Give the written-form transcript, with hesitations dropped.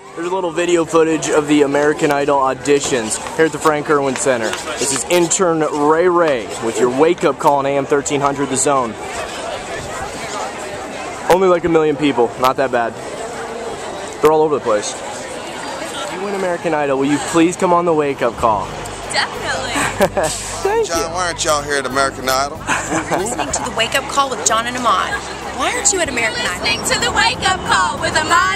There's a little video footage of the American Idol auditions here at the Frank Irwin Center. This is intern Ray Ray with your wake-up call on AM 1300 The Zone. Only like 1 million people, not that bad. They're all over the place. If you win American Idol, will you please come on the wake-up call? Definitely. Thank you. John, why aren't y'all here at American Idol? Listening to the wake-up call with John and Ahmad. Why aren't you at American Idol? Listening to the wake-up call with Ahmad.